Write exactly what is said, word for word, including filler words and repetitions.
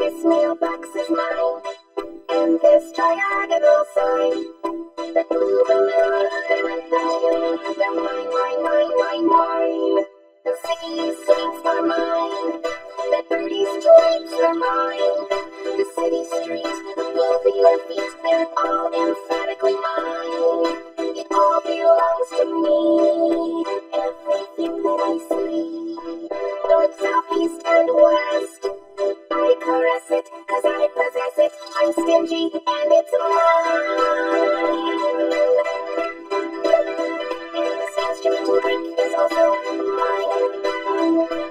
this mailbox is mine, and this triangle sign. The blue balloon, the red balloon, they're mine, mine, mine, mine, mine. The sticky sweets are mine, the birdie's tweets are mine. The city streets, below your feet, they're all emphatically mine. It all belongs to me, everything that I see. North, south, east, and west, I caress it, cause I possess it. I'm stingy, and it's mine. And this instrumental break is also mine.